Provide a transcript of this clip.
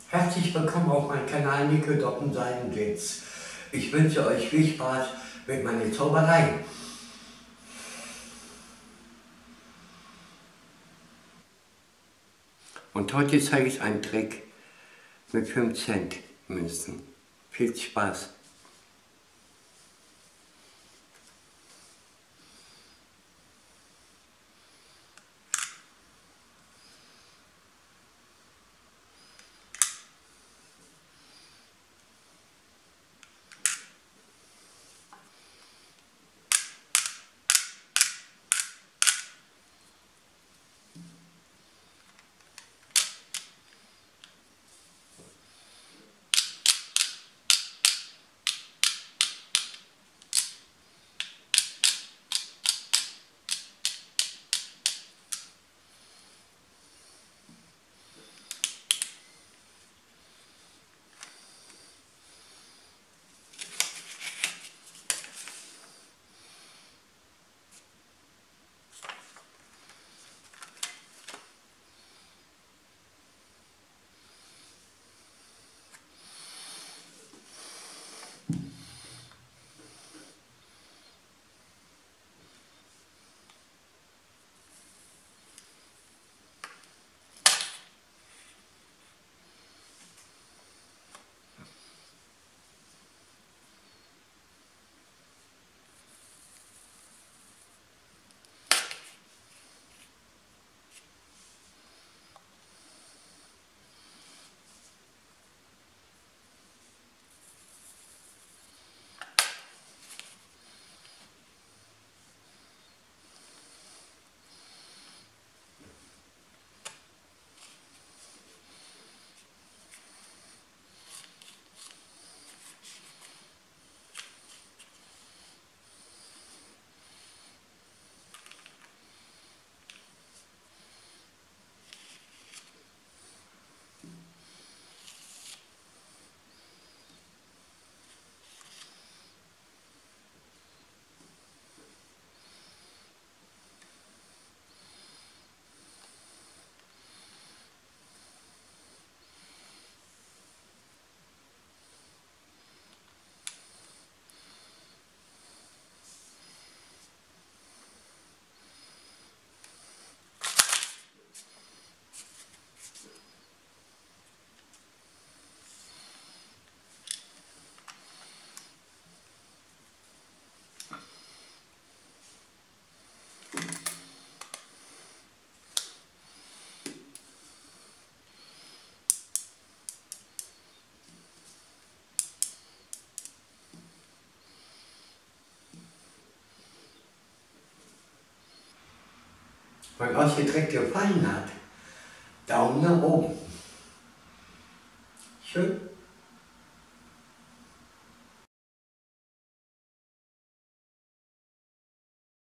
Herzlich willkommen auf meinem Kanal Nico Doppen Seidenwitz. Ich wünsche euch viel Spaß mit meiner Zauberei. Und heute zeige ich einen Trick mit 5 Cent Münzen. Viel Spaß! Wenn euch der Trick gefallen hat, Daumen nach oben. Schön.